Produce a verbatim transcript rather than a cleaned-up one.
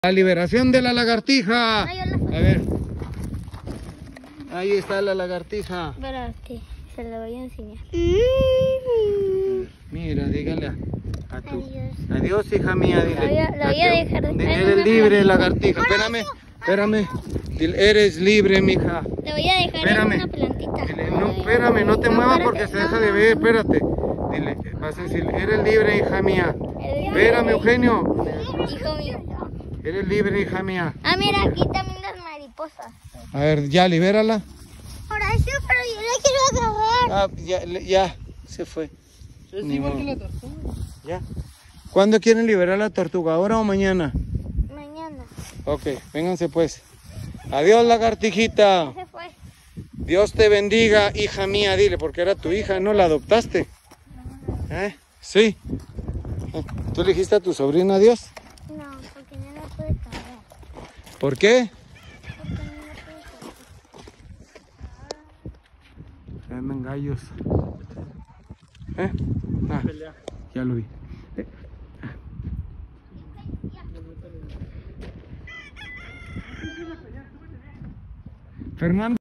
La liberación de la lagartija. Ay, hola. A ver. Ahí está la lagartija. Espérate, se la voy a enseñar. Mira, dígale a, a tu. Adiós. Adiós, hija mía. Dile. La voy a- la voy a dejar de- Dile, en eres una libre, plantita. lagartija. Espérame, espérame. Dile, eres libre, mija. Te voy a dejar Espérame. en una plantita. Dile, no, espérame, no te No, muevas espérate, porque se no, deja no, de ver. no. Espérate. Dile, vas a decir, eres libre, hija mía. Eres Espérame, libre. Eugenio. Hijo mío. Eres libre, hija mía. Ah, mira, aquí también las mariposas. A ver, ya, libérala. Horacio, pero yo la quiero agarrar. Ah, ya, le- ya, se fue. Es Ni igual modo. que la tortuga. Ya. ¿Cuándo quieren liberar la tortuga? ¿Ahora o mañana? Mañana. Ok, vénganse pues. Adiós, lagartijita. Se fue. Dios te bendiga, hija mía. Dile, porque era tu hija, ¿no la adoptaste? ¿Eh? Sí. ¿Tú le dijiste a tu sobrina adiós? No, porque no la pude cargar. ¿Por qué? Porque no la pude cargar. Ven gallos. ¿Eh? Ah, ya lo vi. Eh. Fernando.